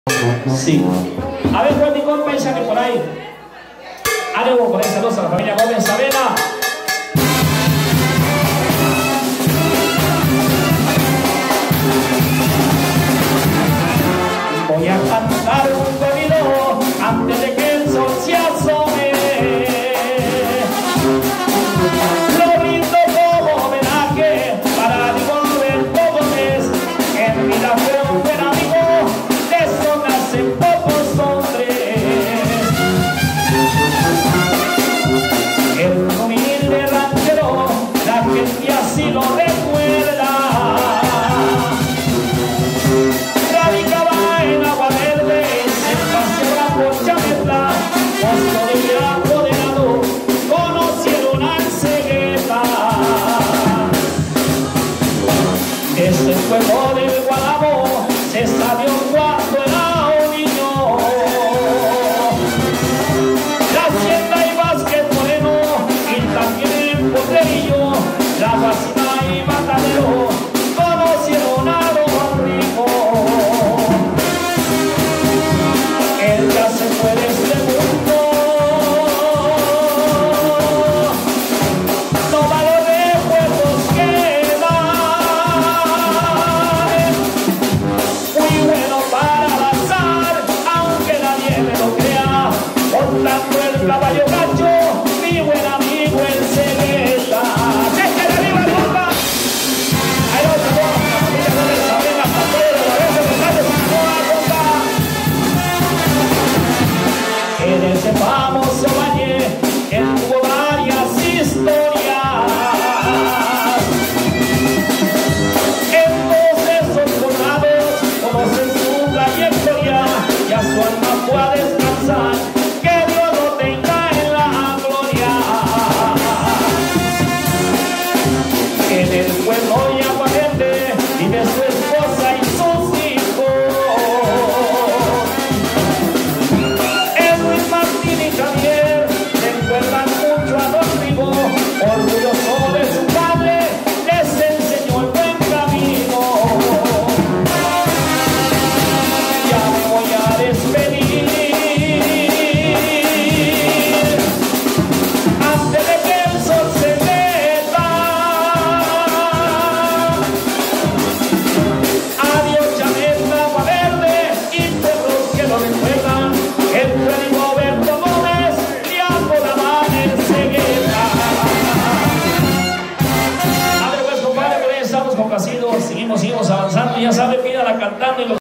Sí. A ver, pues mi compa, échale por ahí. Ánimo por ahí, saludos a la familia Gómez Avena. Voy a cantar un corrido antes de que el sol se asome. Lo brindo como homenaje para devolver todo mes. En vida fue un buen amigo, de eso nacen pocos hombres. El humilde ranchero, la gente así lo recuerda. Radicaba en Agua Verde, en Paseo La Pochametla, puesto de vida apoderado, conocieron al Cegueta. Este pueblo del Gualabo se sabió cuando era un niño. La Hacienda y Vázquez Moreno, y también en Potrerillo, la Guasina y Matadero, conocieron a Don Rico. Él ya se fue de este mundo, no valor de juegos queda. Muy bueno para lanzar, aunque nadie me lo crea, montando el caballo gacho, mi buen amigo el Cegueta. ¡Échale arriba el bomba! Ahí lo tenemos, la familia Gómez Avena, hasta todo de la vez de los grandes, bomba. En ese famoso valle, él tuvo varias historias. En todos esos jornados conocen su trayectoria y a su alma fue a